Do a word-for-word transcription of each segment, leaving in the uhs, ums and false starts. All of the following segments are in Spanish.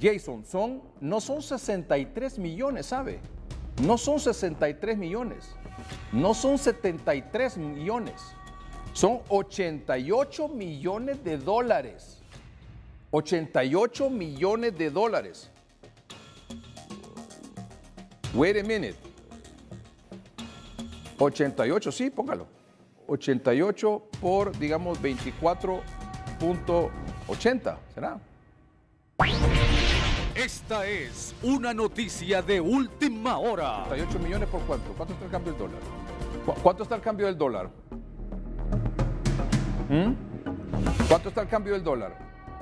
Jason, son, no son sesenta y tres millones, ¿sabe? No son sesenta y tres millones, no son setenta y tres millones, son ochenta y ocho millones de dólares. ochenta y ocho millones de dólares. Wait a minute. ochenta y ocho, sí, póngalo. ochenta y ocho por, digamos, veinticuatro punto ochenta, ¿será? Esta es una noticia de última hora. ochenta y ocho millones por cuánto? ¿Cuánto está el cambio del dólar? ¿Cu ¿Cuánto está el cambio del dólar? ¿Mm? ¿Cuánto está el cambio del dólar?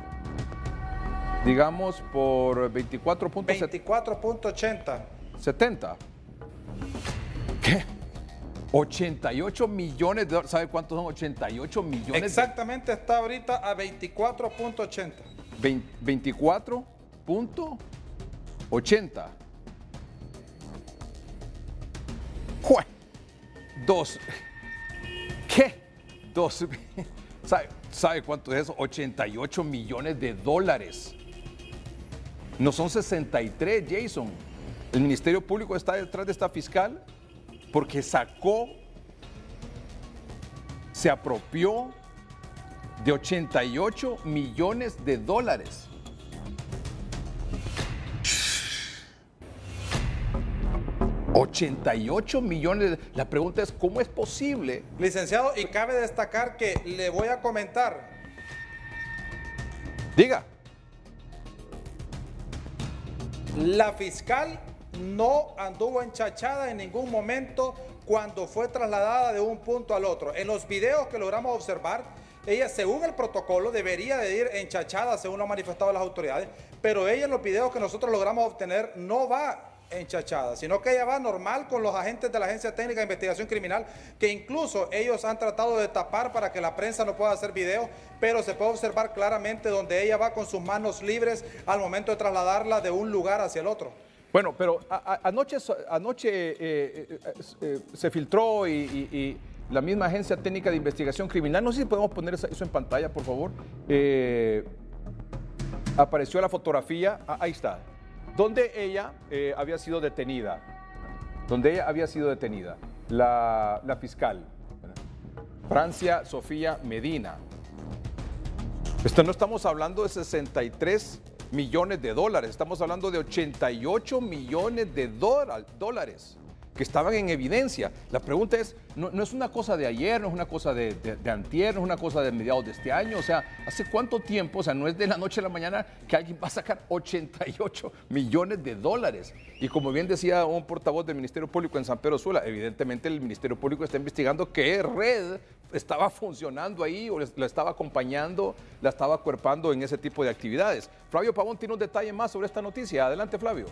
Digamos por veinticuatro punto ochenta. setenta. ¿Qué? ochenta y ocho millones de dólares. ¿Sabe cuántos son ochenta y ocho millones? Exactamente, está ahorita a veinticuatro punto ochenta. veinticuatro punto ochenta. ¡Jue! Dos. ¿Qué? Dos. ¿Sabe, ¿Sabe cuánto es eso? ochenta y ocho millones de dólares. No son sesenta y tres, Jason. El Ministerio Público está detrás de esta fiscal porque sacó, se apropió de ochenta y ocho millones de dólares. ochenta y ocho millones. La pregunta es, ¿cómo es posible? Licenciado, y cabe destacar que le voy a comentar. Diga. La fiscal no anduvo enchachada en ningún momento cuando fue trasladada de un punto al otro. En los videos que logramos observar, ella, según el protocolo, debería de ir enchachada, según lo han manifestado las autoridades, pero ella en los videos que nosotros logramos obtener no va enchachada, sino que ella va normal con los agentes de la Agencia Técnica de Investigación Criminal, que incluso ellos han tratado de tapar para que la prensa no pueda hacer videos, pero se puede observar claramente donde ella va con sus manos libres al momento de trasladarla de un lugar hacia el otro. Bueno, pero a, a, anoche, anoche eh, eh, eh, se filtró y, y, y la misma Agencia Técnica de Investigación Criminal, no sé si podemos poner eso en pantalla, por favor, eh, apareció la fotografía, ah, ahí está, donde ella eh, había sido detenida, donde ella había sido detenida, la, la fiscal, Francia Sofía Medina. Esto no estamos hablando de sesenta y tres millones de dólares, estamos hablando de ochenta y ocho millones de dólares que estaban en evidencia. La pregunta es, no, no es una cosa de ayer, no es una cosa de, de, de antier, no es una cosa de mediados de este año, o sea, ¿hace cuánto tiempo? O sea, no es de la noche a la mañana que alguien va a sacar ochenta y ocho millones de dólares. Y como bien decía un portavoz del Ministerio Público en San Pedro Sula, evidentemente el Ministerio Público está investigando qué red estaba funcionando ahí o la estaba acompañando, la estaba acuerpando en ese tipo de actividades. Flavio Pavón tiene un detalle más sobre esta noticia. Adelante, Flavio.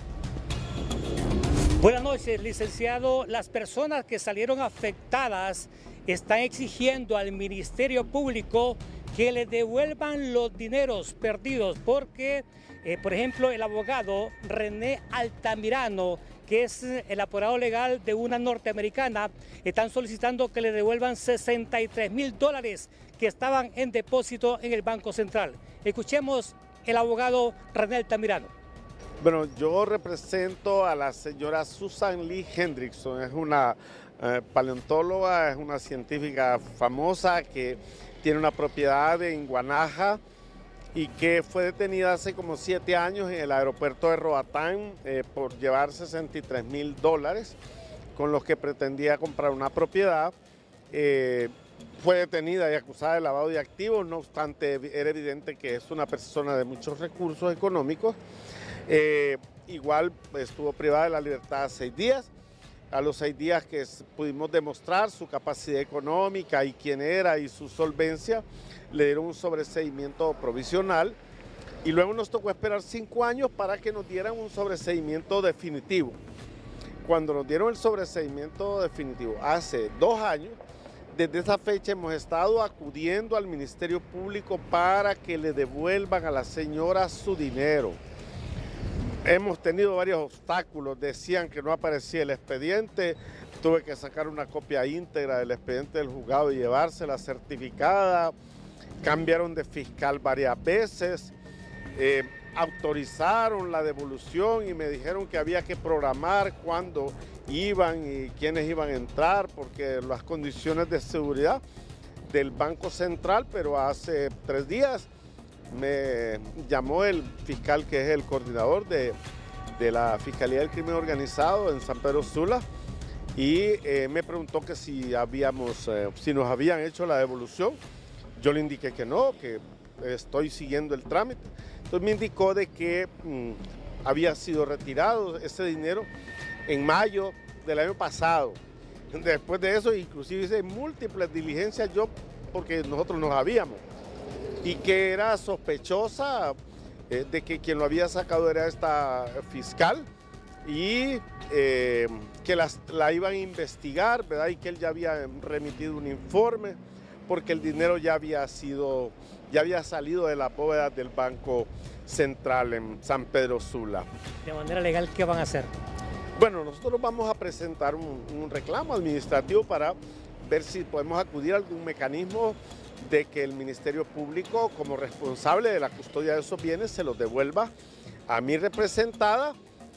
Buenas noches, licenciado. Las personas que salieron afectadas están exigiendo al Ministerio Público que le devuelvan los dineros perdidos porque, eh, por ejemplo, el abogado René Altamirano, que es el apoderado legal de una norteamericana, están solicitando que le devuelvan sesenta y tres mil dólares que estaban en depósito en el Banco Central. Escuchemos el abogado René Altamirano. Bueno, yo represento a la señora Susan Lee Hendrickson, es una eh, paleontóloga, es una científica famosa que tiene una propiedad en Guanaja y que fue detenida hace como siete años en el aeropuerto de Roatán eh, por llevar sesenta y tres mil dólares con los que pretendía comprar una propiedad. Eh, fue detenida y acusada de lavado de activos, no obstante era evidente que es una persona de muchos recursos económicos. Eh, igual estuvo privada de la libertad seis días. A los seis días que pudimos demostrar su capacidad económica y quién era y su solvencia, le dieron un sobreseimiento provisional y luego nos tocó esperar cinco años para que nos dieran un sobreseimiento definitivo. Cuando nos dieron el sobreseimiento definitivo hace dos años, desde esa fecha hemos estado acudiendo al Ministerio Público para que le devuelvan a la señora su dinero. Hemos tenido varios obstáculos, decían que no aparecía el expediente, tuve que sacar una copia íntegra del expediente del juzgado y llevársela certificada, cambiaron de fiscal varias veces, eh, autorizaron la devolución y me dijeron que había que programar cuándo iban y quiénes iban a entrar, porque las condiciones de seguridad del Banco Central, pero hace tres días me llamó el fiscal que es el coordinador de, de la Fiscalía del Crimen Organizado en San Pedro Sula y eh, me preguntó que si, habíamos, eh, si nos habían hecho la devolución. Yo le indiqué que no, que estoy siguiendo el trámite. Entonces me indicó de que mmm, había sido retirado ese dinero en mayo del año pasado. Después de eso, inclusive hice múltiples diligencias yo, porque nosotros no sabíamos, y que era sospechosa eh, de que quien lo había sacado era esta fiscal y eh, que las, la iban a investigar, ¿verdad? Y que él ya había remitido un informe porque el dinero ya había sido, ya había salido de la bóveda del Banco Central en San Pedro Sula. De manera legal, ¿qué van a hacer? Bueno, nosotros vamos a presentar un, un reclamo administrativo para ver si podemos acudir a algún mecanismo de que el Ministerio Público, como responsable de la custodia de esos bienes, se los devuelva a mi representada.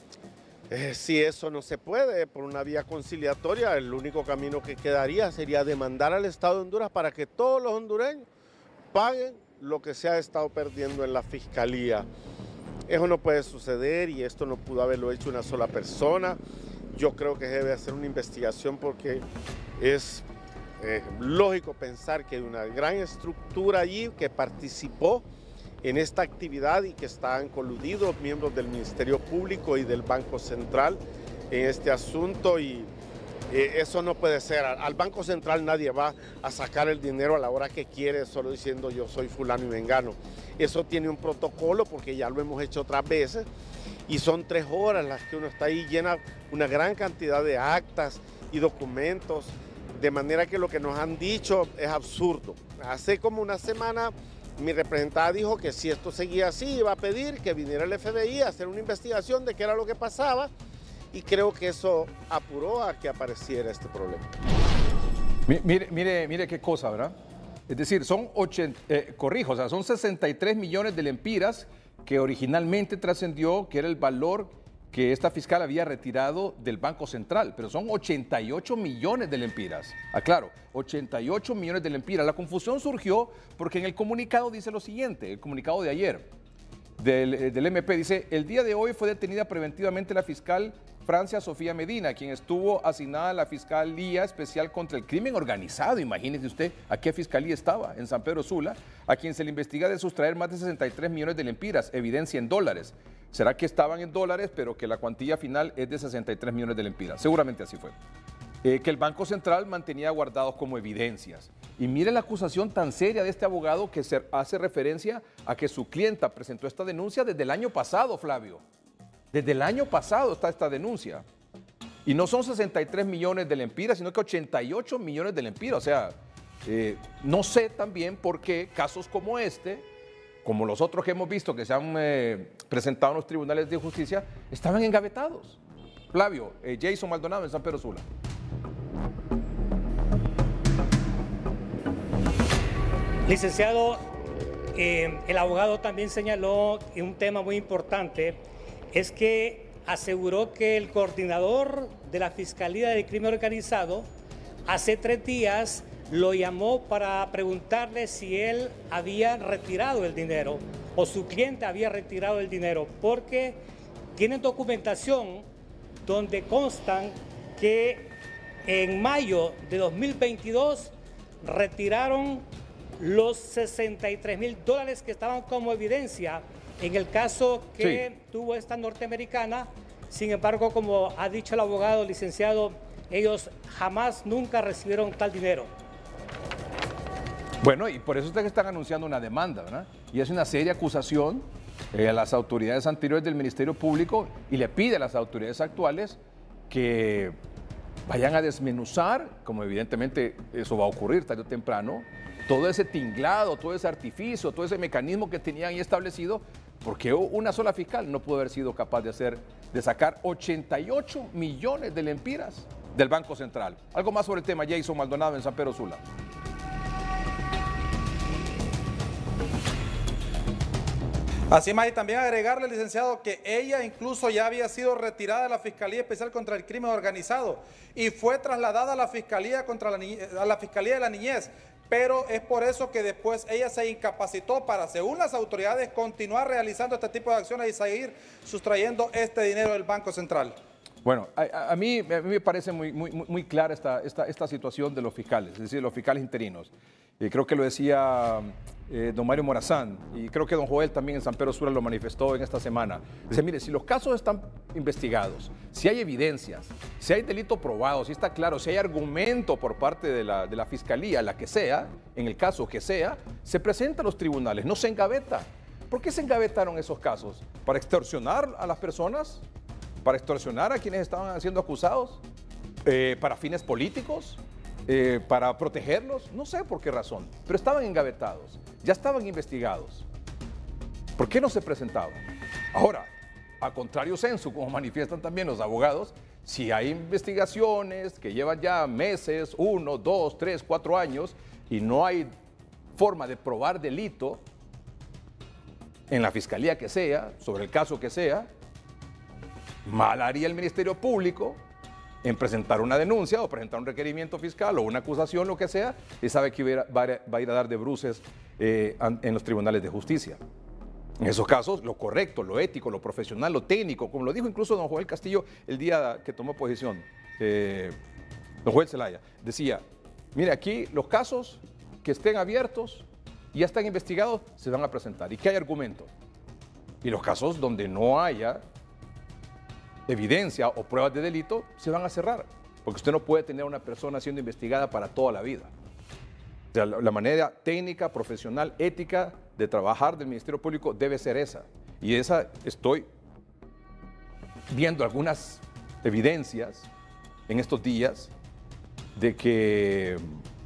Eh, si eso no se puede por una vía conciliatoria, el único camino que quedaría sería demandar al Estado de Honduras para que todos los hondureños paguen lo que se ha estado perdiendo en la Fiscalía. Eso no puede suceder y esto no pudo haberlo hecho una sola persona. Yo creo que debe hacer una investigación porque es eh, lógico pensar que hay una gran estructura allí que participó en esta actividad y que están coludidos miembros del Ministerio Público y del Banco Central en este asunto y eh, eso no puede ser. Al Banco Central nadie va a sacar el dinero a la hora que quiere solo diciendo yo soy fulano y mengano. Eso tiene un protocolo porque ya lo hemos hecho otras veces y son tres horas las que uno está ahí, llena una gran cantidad de actas y documentos, de manera que lo que nos han dicho es absurdo. Hace como una semana mi representada dijo que si esto seguía así iba a pedir que viniera el F B I a hacer una investigación de qué era lo que pasaba y creo que eso apuró a que apareciera este problema. Mire, mire, mire qué cosa, ¿verdad? Es decir, son ochenta, eh, corrijo, o sea, son sesenta y tres millones de lempiras que originalmente trascendió que era el valor que esta fiscal había retirado del Banco Central, pero son ochenta y ocho millones de lempiras. Aclaro, ochenta y ocho millones de lempiras. La confusión surgió porque en el comunicado dice lo siguiente, el comunicado de ayer del, del M P dice, el día de hoy fue detenida preventivamente la fiscal Francia Sofía Medina, quien estuvo asignada a la Fiscalía Especial contra el Crimen Organizado. Imagínese usted a qué fiscalía estaba, en San Pedro Sula, a quien se le investiga de sustraer más de sesenta y tres millones de lempiras, evidencia en dólares. ¿Será que estaban en dólares, pero que la cuantía final es de sesenta y tres millones de lempiras? Seguramente así fue. Eh, que el Banco Central mantenía guardados como evidencias. Y mire la acusación tan seria de este abogado que se hace referencia a que su clienta presentó esta denuncia desde el año pasado, Flavio. Desde el año pasado está esta denuncia. Y no son sesenta y tres millones de lempiras, sino que ochenta y ocho millones de lempiras. O sea, eh, no sé también por qué casos como este, como los otros que hemos visto que se han eh, presentado en los tribunales de justicia, estaban engavetados. Flavio, eh, Jason Maldonado en San Pedro Sula. Licenciado, eh, el abogado también señaló un tema muy importante, es que aseguró que el coordinador de la Fiscalía del Crimen Organizado hace tres días lo llamó para preguntarle si él había retirado el dinero o su cliente había retirado el dinero, porque tienen documentación donde constan que en mayo de dos mil veintidós retiraron los sesenta y tres mil dólares que estaban como evidencia en el caso que sí tuvo esta norteamericana. Sin embargo, como ha dicho el abogado licenciado, ellos jamás, nunca recibieron tal dinero. Bueno, y por eso ustedes están anunciando una demanda, ¿verdad? Y es una seria acusación eh, a las autoridades anteriores del Ministerio Público y le pide a las autoridades actuales que vayan a desmenuzar, como evidentemente eso va a ocurrir tarde o temprano, todo ese tinglado, todo ese artificio, todo ese mecanismo que tenían ahí establecido, porque una sola fiscal no pudo haber sido capaz de hacer, de sacar ochenta y ocho millones de lempiras del Banco Central. Algo más sobre el tema, Jason Maldonado en San Pedro Sula. Así más, y también agregarle, licenciado, que ella incluso ya había sido retirada de la Fiscalía Especial contra el Crimen Organizado y fue trasladada a la Fiscalía, contra la, a la Fiscalía de la Niñez. Pero es por eso que después ella se incapacitó para, según las autoridades, continuar realizando este tipo de acciones y seguir sustrayendo este dinero del Banco Central. Bueno, a, a, mí, a mí me parece muy, muy, muy clara esta, esta, esta situación de los fiscales, es decir, los fiscales interinos. Y creo que lo decía eh, don Mario Morazán, y creo que don Joel también en San Pedro Sula lo manifestó en esta semana. Dice, mire, si los casos están investigados, si hay evidencias, si hay delito probado, si está claro, si hay argumento por parte de la, de la Fiscalía, la que sea, en el caso que sea, se presenta a los tribunales, no se engaveta. ¿Por qué se engavetaron esos casos? ¿Para extorsionar a las personas? ¿Para extorsionar a quienes estaban siendo acusados? Eh, ¿Para fines políticos? Eh, ¿Para protegerlos? No sé por qué razón, pero estaban engavetados, ya estaban investigados. ¿Por qué no se presentaban? Ahora, a contrario censo, como manifiestan también los abogados, si hay investigaciones que llevan ya meses, uno, dos, tres, cuatro años, y no hay forma de probar delito en la fiscalía que sea, sobre el caso que sea, mal haría el Ministerio Público en presentar una denuncia o presentar un requerimiento fiscal o una acusación, lo que sea, y sabe que va a ir a dar de bruces eh, en los tribunales de justicia. En esos casos, lo correcto, lo ético, lo profesional, lo técnico, como lo dijo incluso don Joel Castillo el día que tomó posición, eh, don Joel Zelaya, decía, mire, aquí los casos que estén abiertos y ya están investigados, se van a presentar y que hay argumentos. Y los casos donde no haya evidencia o pruebas de delito, se van a cerrar, porque usted no puede tener a una persona siendo investigada para toda la vida. O sea, la, la manera técnica, profesional, ética de trabajar del Ministerio Público debe ser esa. Y esa estoy viendo algunas evidencias en estos días de que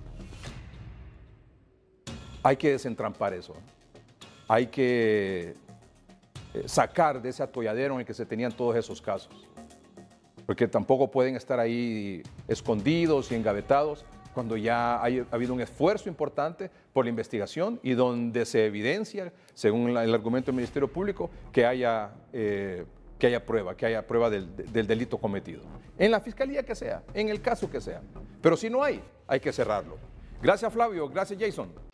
hay que desentrampar eso. Hay que sacar de ese atolladero en el que se tenían todos esos casos. Porque tampoco pueden estar ahí escondidos y engavetados cuando ya hay, ha habido un esfuerzo importante por la investigación y donde se evidencia, según la, el argumento del Ministerio Público, que haya, eh, que haya prueba, que haya prueba del, del delito cometido. En la fiscalía que sea, en el caso que sea. Pero si no hay, hay que cerrarlo. Gracias, Flavio. Gracias, Jason.